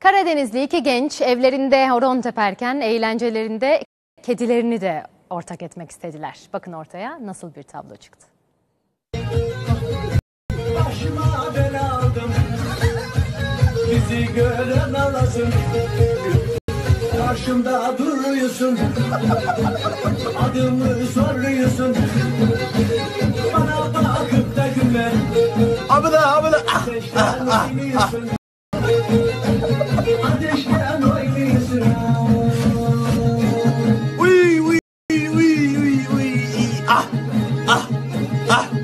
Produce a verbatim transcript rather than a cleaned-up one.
Karadenizli iki genç evlerinde horon teperken eğlencelerinde kedilerini de ortak etmek istediler. Bakın ortaya nasıl bir tablo çıktı. Başıma ben aldım, bizi gören alasın, karşımda duruyorsun, adımı soruyorsun, bana bakıp da gülme, abla abla ateşten oynuyorsun, ateşten oynuyorsun. Uy uy uy uy uy, ah ah ah.